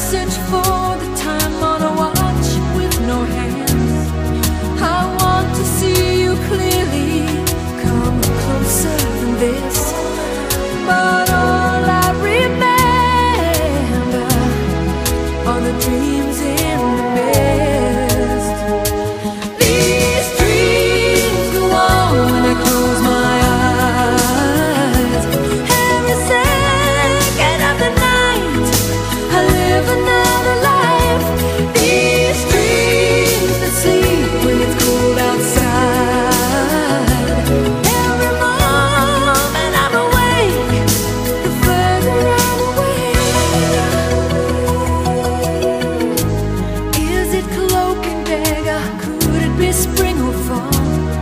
search for the time on a watch with no hands. I want to see you clearly, come closer than this. But all I remember are the dreams in the mist. These dreams go on when I close my eyes. Every second of the night I live another life. These dreams that sleep when it's cold outside. Every moment I'm awake, the further I'm away. Is it cloak and dagger? Could it be spring or fall?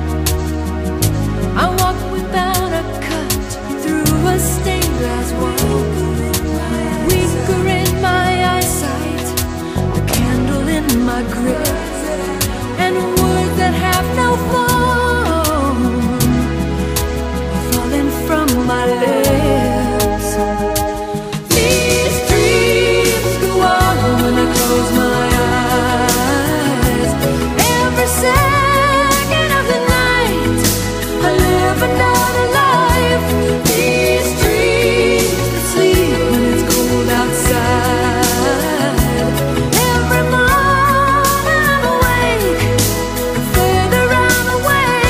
I walk without a cut through a stained glass wall. Weaker in my eyesight, a candle in my grip, and words that have no form are falling from my lips. These dreams go on when I close my eyes. Every second of the night I live another life. These dreams that sleep when it's cold outside. Every moment I'm awake, the further I'm away.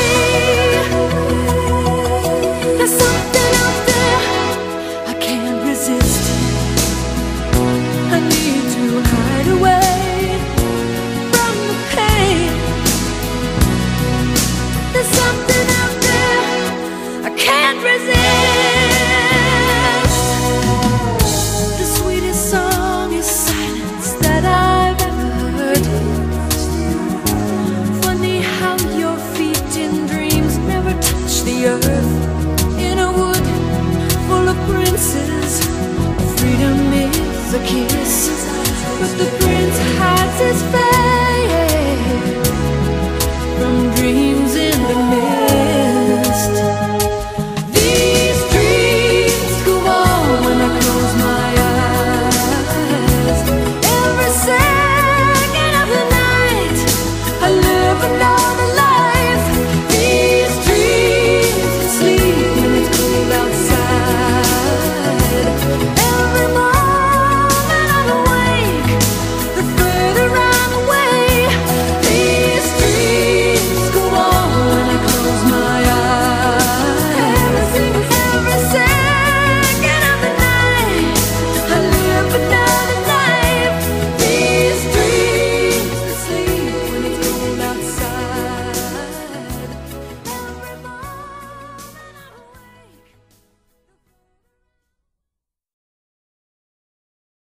There's something out there I can't resist. I need to hide away from the pain. There's something out there I can't resist. The sweetest song is silence that I've ever heard. Funny how your feet in dreams never touch the earth. In a wood full of princes, freedom is a kiss, but the prince hides